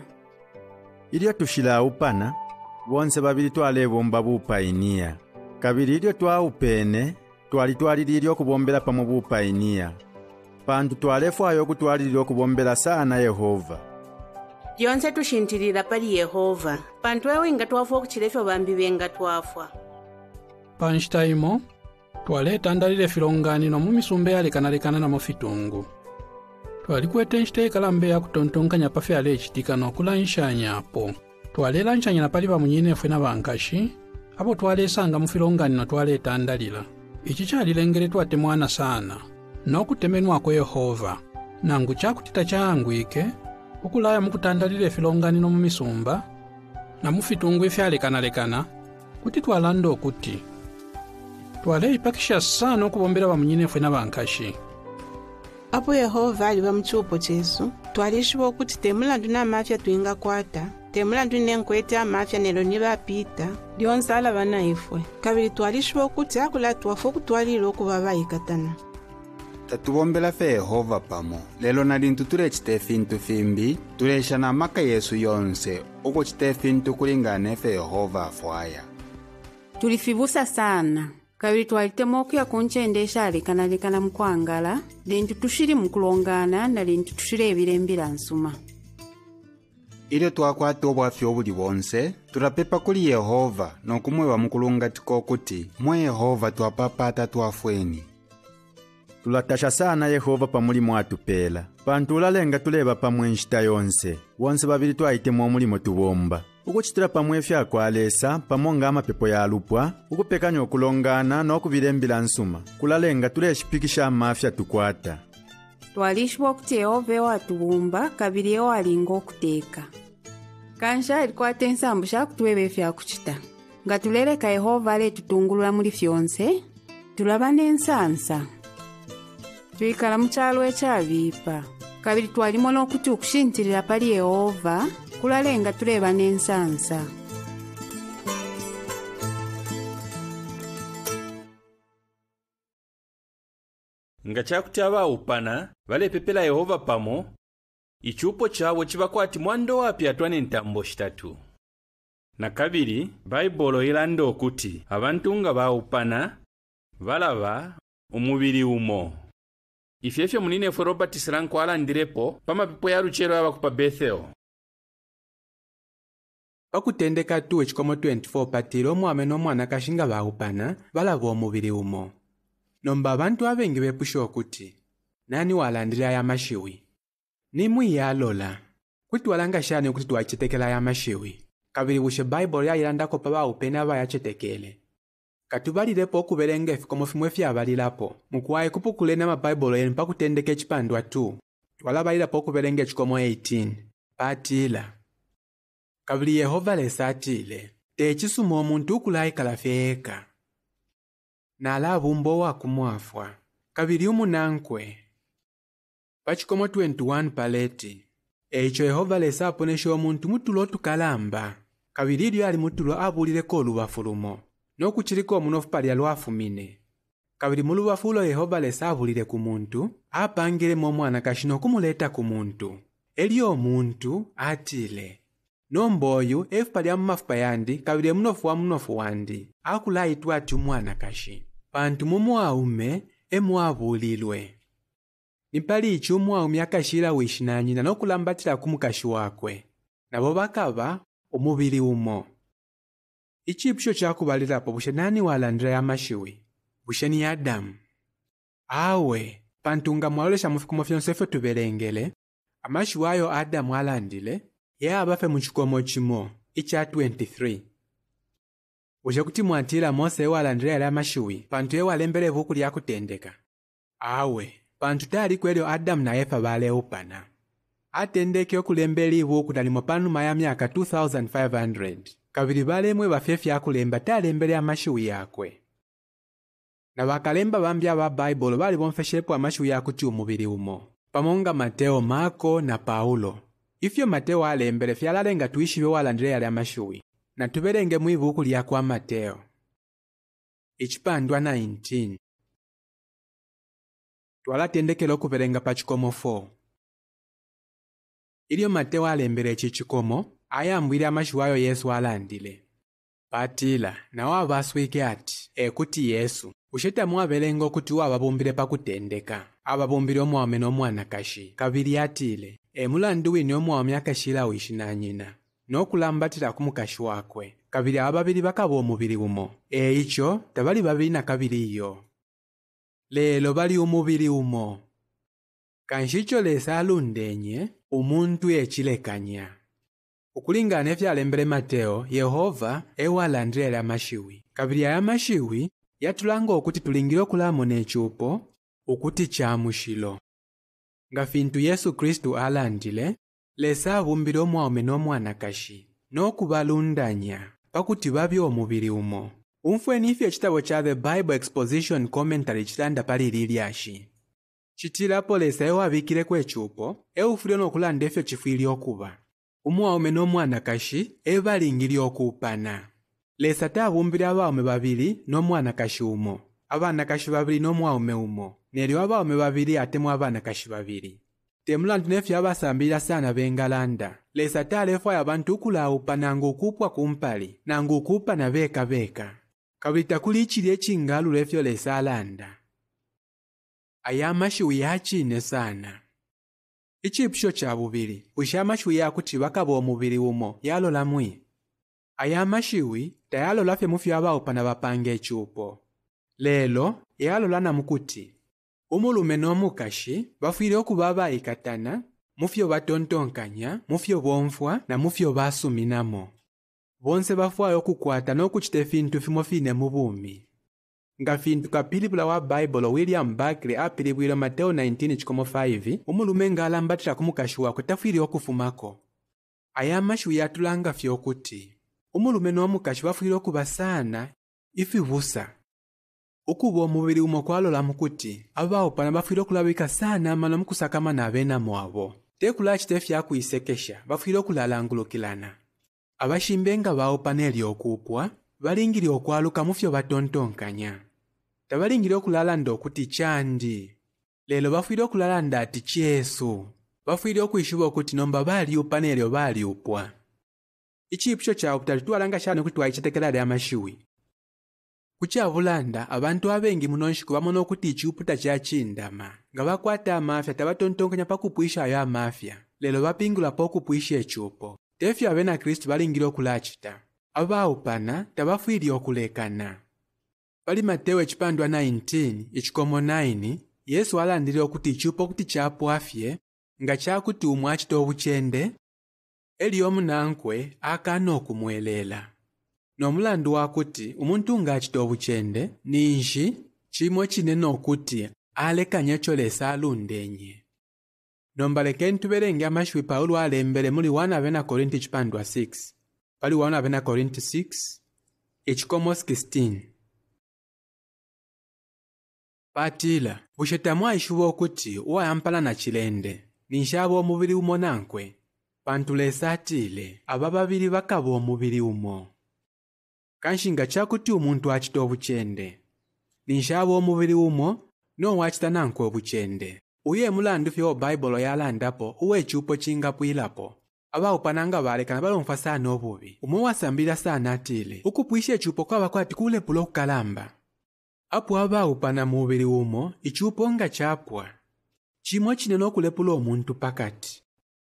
ilyo tushila upana bonse babili twalebomba bupayiniya kabiri ilyo twawupene twalililya okubombera pamo bupayiniya pantu twalefwayo okutwalilira okubombera sana Yehova lyonse tushintilira pali Yehova pantu ewinga twafwa okukilefyo bambi benga twafwa panshitayimo twaletandalira efilonganino mu misumba eyalekanalekana na mufitungu twalikweta enshita ekalambe yakutontonkanya pafyala ekitika n'okulanshanya apo twalelanshanya napali bamunyine efwe n'abankashi abo twalesanga mu filonganino twaletandalira iki kyalilengere twatemwana sana n'okutemenwako Yehova nangu kyakutita kyangwike okulaya mu kutandalira efilonganino mu misumba na mu fitungu efyalekanalekana kuti twalanda okuti twaleipakisha sana okubombera bamunyine efwe n'abankashi apo Yehova aliba mu chupo chesu twalishiba okuti temulandu n'amafya twinga kwata temulandu n'enkwete amafya nelo nibapita lyonse alaba na ifwe kabiri twalishiba okuti akula twafa okutwalira okuba bayikatana tatubombela fe Yehova pamo lelo nalintu tulechita efintu fimbi tulesha na maka Yesu yonse okuchita efintu kulingana efe Yehova afwaya tulifibusa sana kabiri twalitema okuya kunchendesha alekanalekana mu kwangala lintu tushiri mu kulongana na lintu tushire ebirembira nsuma ilyo twakwata obwafya obuli bonse tulapepa kuli Yehova n'okumweba mu kulungatika okuti mwe Yehova twapapata twafweni tulatasha sana Yehova pamulimo atupela pantu ulalenga tuleba pamwe enshita yonse wonse babili twayitemu omulimo tubomba ukuchitira pamwe efyakwalesa pamonga amapepo yalupwa ukupekanya okulongana n'okubirembira nsuma kulalenga tuleshipikisha amafya tukwata twalishibwa okuti Yehova ewatubumba kabiri ewalinga okuteeka kansha alikwata ensambu shakutweba efyakuchita nga tuleleka Yehova aletutungulula muli fyonse tulaba n'ensansa twikala mu kyalo ekyabiipa kabiri twalimo n'okuti okushintirira pali Yehova kulale nga tuleeba n'ensansa. nga kyakutyaba awupana balepepela Yehova pamo ichupo chawo chibakwati mwando wapya atwane entambo 3. na kabiri Baibolo ilanda okuti abantu nga bawupana balaba omubiri umo. Ifyefyo munine fwe Robert Siranko alandirepo pamapipo ya luchero abakupa Bethel. Pakutendeka 2 ekikomo 24 patiro omwami n'omwana kashinga bawupana balaba omubiri umo. Nomba abantu abengi bepusha okuti nani walandira ya mashiwi. Nimwi yalola kwitwalanga shani okuti twachitekela ya mashiwi. Kabiri bushe Bible yayilandako pa bawupena bayachitekele. Katubalirepo okuberenga efikomo fimwe fyabalilapo mukuwaye kupukule na Bible yen pakutendeka ekipandwa 2 twalabalirapo okuberenga ekikomo 18 patila. Kabiri Yehova lesatile tekisuma omuntu okulayikala feeka nala bumbo wa kumwafwa. Kabiri umunankwe pachikomo 21 paleti ekyo Yehova lesaponesha omuntu mutulo tukalamba. Kabiri ilyo ali mutulo abulireko olubafu lumo n'okukiriko omunofu palya lwafumine. Kabiri mu lubafu lo Yehova lesabulire ku muntu apangiremu omwana kashino okumuleeta ku muntu eli omuntu atile nomboyu efupalya mu mafupa yandi kabiri munofu wa munofu wandi akulayitwa ati omwana kashi bantu mumwaume emwabulirwe nipali ichi omwaume akashira wishinanyina n'okulambatira ku mukashi wakwe nabo bakaba omubiri umo. Ichipsho chakubalirapo bushe nani walandira ya mashiwi bushe ni Adamu. Awe pantunga mwalolesha mufikomo fyonse tuberengele amashiwi ayo Adamu alandile ye abafe mu kikomo kimo icha 23. Bushe kuti mwatira Mose walandira ya mashiwi pantu ye walembere buku lya kutendeka. Awe pantu tali kwelyo Adamu na Eva baleupana atendeke okulembeli buku dalimo panuma ya myaka 2500. Kabiri balemwe bafefya akulemba talembele amashiwi yakwe. Na bakalemba bambya ba Bible bali bomfeshepo amashiwi yakuti omubiri umo pamonga Mateo, Marko na Paulo. Ifyo Mateo alembele fyalalenga tuishibe walandire yali amashiwi na tuberenge mu ibuku lya kwa Mateo ekipandwa 19 twalatendekera okuberenga pachikomo 4. Ilyo Mateo alembele ekikikomo ayambwire amashiwi ayo Yesu alandile patila nawo abaswike ati ekuti Yesu usheta mwabelenga okuti wababumbire pakutendeka ababumbire omwami n'omwana kashi. Kabiri atile emulandu wini omwami akashira wishinanyina n'okulambatira ku mukashi wakwe. Kabiri ababiri bakaba omubiri umo eicho tabali babiri na kabiri iyo lelo bali omubiri umo. Kanshicho lesa alundenye umuntu ekilekanya ukulingana efyalembere Mateo Yehova ewalandire amashiwi. Kabiri ya mashiwi yatulanga okuti tulingire okulamo n'ekyupo okuti kyamushilo nga fintu Yesu Kristu alandile lesa abumbire omwaume n'omwana kashi n'okubalundanya pakuti babye omubiri umo. Umfwe nifyo ekitabo kya The Bible Exposition Commentary kitanda pali lilyashi kitirapo lesa ewabikireko ekyupo ewufulyo n'okulanda efyo kifiiri okuba omwaume n'omwana kashi ebalingiri okuupana. Lesa tabumbire abaume babiri n'omwana kashi umo abaana kashi babiri n'omwaume umo neryo abaume babiri atemu abaana kashi babiri. Temulandu nefyo abasambira sana bengalanda lesa talefu abantu ukulaaupa nanguukupwa kumpali nanguukupa na beka kabiri takulichiri echingalu lefyo lesa alanda ayamashiwi yachine sana. Ichipsho cha bubiri ushamashiwi yakuti bakaba omubiri umo yalola mwi ayamashiwi tayalola fye mufyo abaupa na bapanga ekyupo lelo yalola namukuti umulume n'omukashi bafwire okuba abayikatana mufyo batontonkanya mufyo bonfwa na mufyo basuminamo bonse bafwayo okukwata n'okukita efintu fimo fine mu bumi nga fintu kapilipula wa Bible William Buckley apilibwira Mateo 19:5 umulume ng'alambatira ku mukashi wakwe tafwire okufumako. Ayamashiwi yatulanga fyokuti umulume n'omukashi bafwire okuba sana ifibusa ukuba omubiri umo kwalolamu kuti abaawupana bafiire okulabika saana amala mu kusakamana ab'enamu abo tekula kite fyakwisekesha bafiire okulalangulukirana abashimbe nga baawupana ery'okuupwa balingirye okwaluka mu fyo batontonkanya tabalingirye okulalanda okuti kyandi leero bafiire okulalanda ati kyesu bafiire okwishuba okuti nomba baaliupana eryo baaliupwa ikiipu kyo kyawe butalitwala nga kyane okuti twakitekera ly'amashiwi kukyabulanda abantu abengi munonshiku bamona okuti ikiipu takyakindama nga bakwata amafya tabatontonkanya pakupwishayo amafya leero bapingula pa okupwisha ekyupo tefyo abe na kristu balingira okulakita abaawupana tabafiirye okulekana bali Matewo ekipandwa 19 ekikomo 9 yesu alandira okuti ikiipu okuti kyapwafye nga kyakutuumwa akita obukyende eryomu nankwe akaana okumweleera n'omulandu wakuti omuntu ng'akita obukyende ninshi kimwe kinene okuti alekanye kyolesa alundenye nombaleke ntuberenge amashwi Pawulo alembere muli 1 Korinti ekipandwa 6 pali 1 Korinti 6 ekikomo 16 patila bushetamu aishuba okuti uwayampala na kilende ninshaba omubiri umo nankwe pantulesa atile aba babiri bakaba omubiri umo kanshinga kyakuti omuntu akita obukyende ninshaba omubiri umo n'owakita nankwe obukyende uye emulandu fyo Bayibolo yalandapo uwekyupo kingapwilapo abaawupananga balekana balonfa saana obubi umwe wasambira saana atile ukupwisha ekyupo kwaba kwati kulepula okukalamba apo abaawupana mu mubiri umo ikyupo nga kyapwa kimwe kinene okulepula omuntu pakati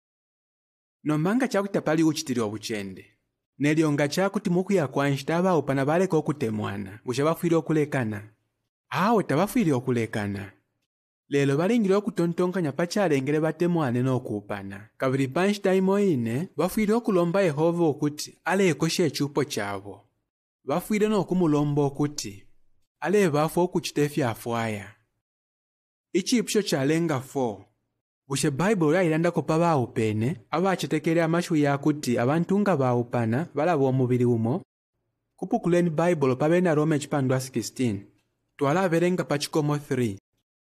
nomba nga kyakuta pali ukitiri obukyende neryo nga kyakuti mukuya kwanshita abaawupana baleka okutemwana busha bafiire okulekana awo tabafiire okulekana leero balingire okutontonkanya pakyalengere batemwane n'okuupana kabiri panshita imoine bafiire okulomba Yehova okuti aleekosha ekyupo kyabo bafiire n'okumulomba okuti aleebaafu okukita efyafwaya ikiipu kyo kyalenga 4 bushe Bayibolo yayilandako pa baawupene abakiteekera amashwi yakuti abantu nga baawupana balaba omubiri umo kupukuleni Bayibolo pabeena Roma ekipandwa 16 twalaberenga pa kikomo 3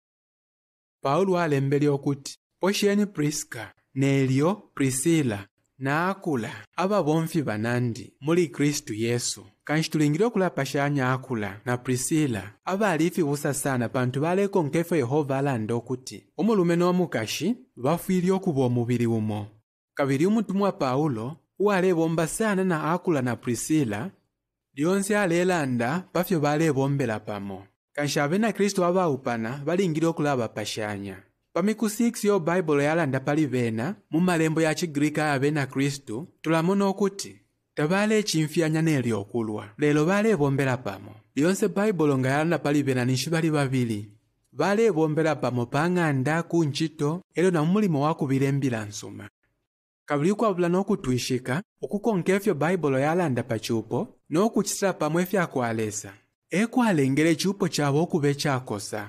Pawulo alembere okuti posheni Priska neryo Prisila na Akula aba bomfi banandi muli Kristu Yesu kanshitulingire okulapashanya Akula na Prisila aba alifi busa sana pantu baleko nkefo Yehova alanda okuti omulume n'omukashi bafiirye okuba omubiri umo kabiri omutumwa Pawulo uwalebomba sana na Akula na Prisila lyonse alelanda pafyo balebombera pamo kanshabe na Kristo abaawupana balingire okulaba pashanya pamiku 6 yo Bayibolo yalanda pali bena mu malembo ya Kigirika abe na Kristo tulamona okuti tabale ekimfyanya n'eryokulwa leero balebombera pamo lyonse Bayibolo nga yalanda pali bena ninshi bali babiri balebombera pamo pang'anda ku nkito ero na mulimo wakubira embira nsoma kabiri kwabula n'okutwishika okukonka efyo Bayibolo yalanda pakyupo n'okukisira pamo efyakwalesa ekwalengera ekyupo kyabo okuba ekyakosa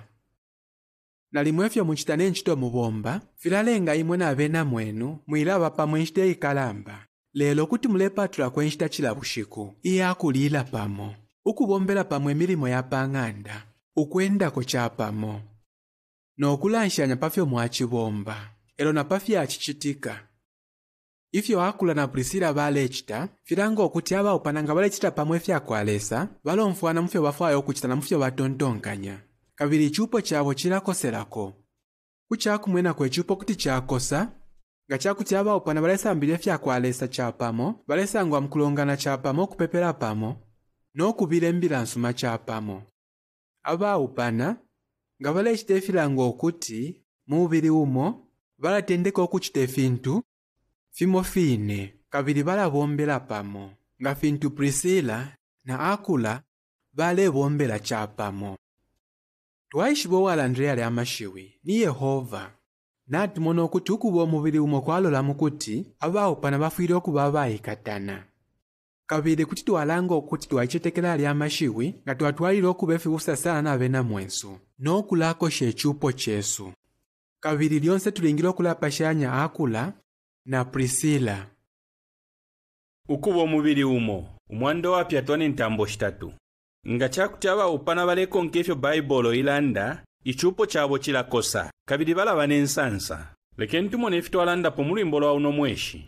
nalimwe efyo mukita n'enkito mubomba filalenga imwe n'abeena mwenu mwilaba pamwe enshita eikalamba leero okuti mulepatula kw'enshita kilabushiku iyakuliila pamo ukubombera pamwe emilimo ya pang'anda ukwendako kyapamo n'okulanshanya pafyo mwakibomba ero na pafyo akikitika ifyo Akula na Prisila balekita filanga okuti abaawupana nga balekita pamwe efyakwalesa balonfwana mufyo bafaayo okukita na mufyo batontonkanya kabiri ekyupo kyabo kirakoserako kukyakumwenako ekyupo okuti kyakosa nga kyakuti abaawupana balesambira efyakwalesa kyapamo balesangwa mu kulongana kyapamo okupepera pamo n'okubira embira nsuma kyapamo abaawupana nga balekita efiranga okuti mu mubiri umo balatendeka okukita efintu fimofine kabiri balabombera pamo nga fintu Prisila na Akula balebombera kyapamo twaishibo walandira lyamashiwi ni Yehova natumona okuti ukuba omubiri umo kwalolamu kuti abaawupana bafiire okuba baayikatana kabiri kuti twalanga okuti twakitekera lyamashiwi nga twatwalira okuba efibusa sana n'abeena mwensu n'okulakosha ekyupo kyesu kabiri lyonse tulingira okulapashanya Akula na Prisila ukuba omubiri umo omwanda wapya twane ntambo 3 nga kyakutya upana baleko nk'efyo bayibolo ilanda ichupo kyabo kilakosa kabiri balaba n'ensansa leke ntumone efitwalanda po mulimbo lwa uno mweshi.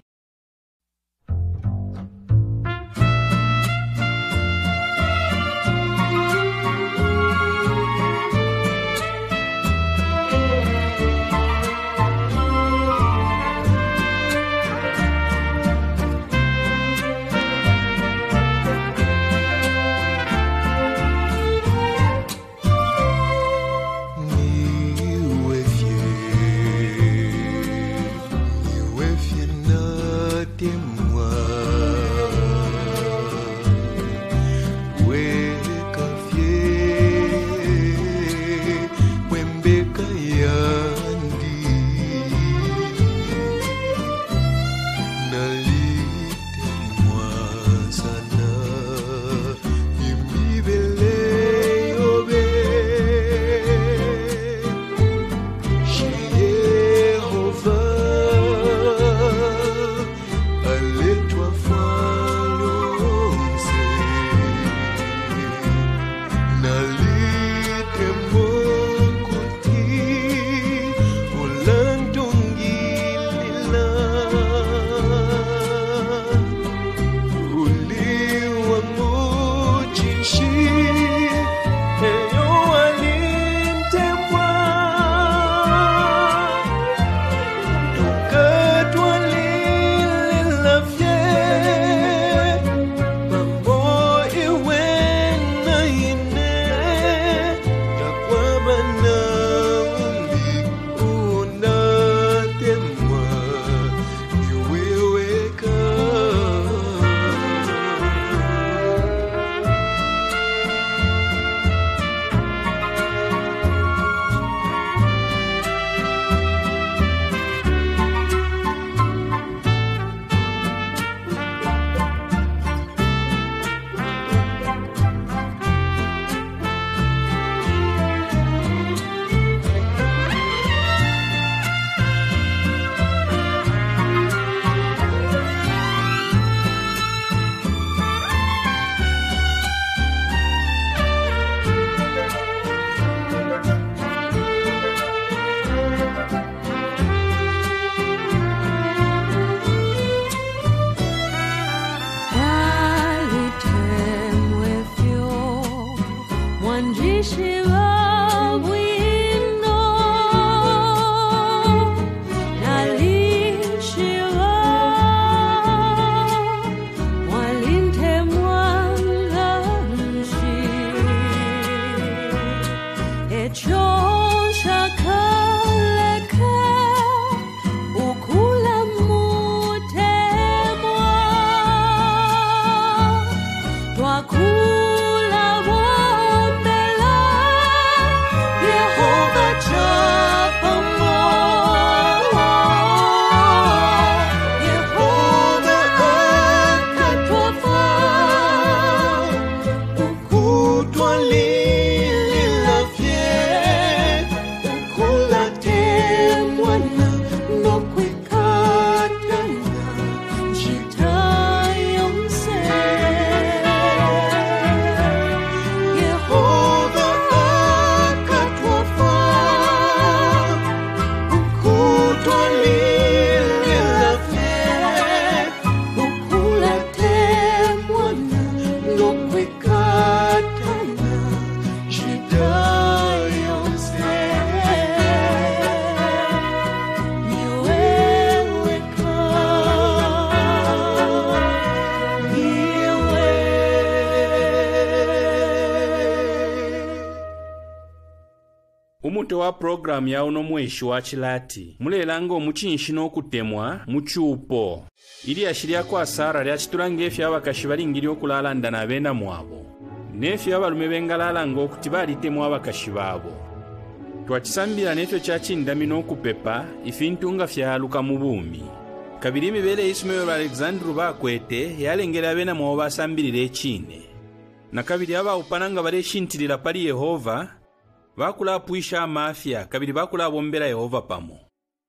Umuto wa programu ya uno mweshi wa chilati mulelanga omuchinshi n'okutemwa muchupo ili ashiria kwa Sara lyachitulange efya abakashi balingiri okulalanda n'abena mwabo n'efya abalume bengalalanga okuti balitemwa abakashi baabo twakisambira n'efyo kyachindami n'okupepa ifintunga fyaluka mu bumi kabiri mibere Ismael wa Alexandru bakwete yalengera abena mwabo basambirira echine na kabiri abawupananga baleshintirira pali Yehova bakula apuisha amafya kabiri bakula abombera Yehova pamo.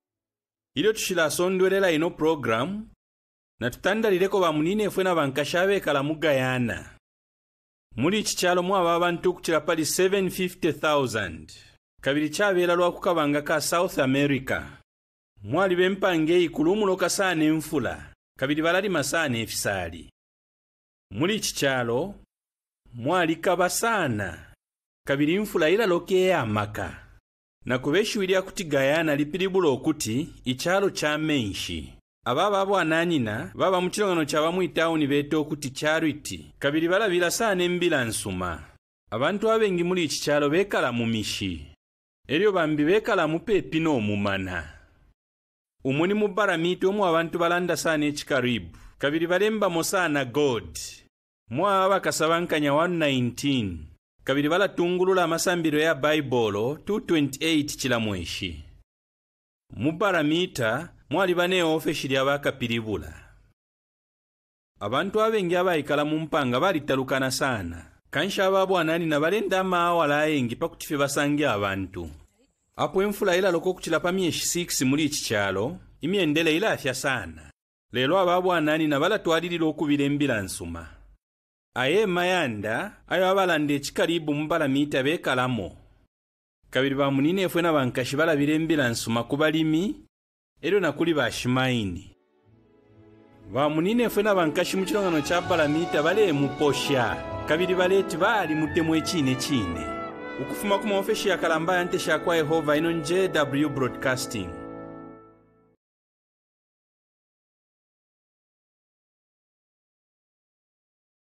Ilio tushila sondwerela ino program na tutandalireko bamunine efwena bankashabe kala mugayana. Muli chichalo mwaba abantu kuchira pali 750,000. Kabiri chabeera lwakukabanga ka South America. Mwali bempange ikulumu kasana enfula. Kabiri balali masana efisaali. Muli chichalo mwali kabasana. Kabiri enfula ila loke amaka. Na kubeshuiria kuti Guyana lipiribula okuti ichalo cha menshi. Ababa abwananyina baba mu kirongano ky'abamu itawuni beeta okuti Charity. Kabiri balabira sana embira nsuma. Abantu abengi muli ikikyalo beekala mu mishi. Eryo bambi beekala mu pepi n'omumana. Umuni mu Baramiti omu abantu balanda sana ekikaribu. Kabiri balemba Mosana God. Mwaba bakasabankanya 119. Kabiri balatungulula amasambiro ya Baibolo 228 kilamweshi. Mu Baramita mwali bane ofeshiri abakapiribula. Abantu abengi abayikala mu mpanga balitalukana sana. Kansha ababwanani na balenda amawala ayengi pakutife basange abantu. Apo enfula ila loko kuchila pa mieshi 6 muli ikikyalo, imiendele ila afya sana. Lelo ababwanani na balatwalilira okubira embira nsuma. Aye mayanda ayo abalanda ekikalibu mu Baramita beekalamo. Kabiri bamunine efwe n'abankashi balabira embira nsuma ku balimi. Ero nakuli bashimaini. Bamunine efwe n'abankashi mu kirongano kya Baramita bale muposha. Kabiri baleti bali mutemu ekine. Ukufuma ku maofeshi ya Kalambaya ntesha kwa Yehova ino JW Broadcasting.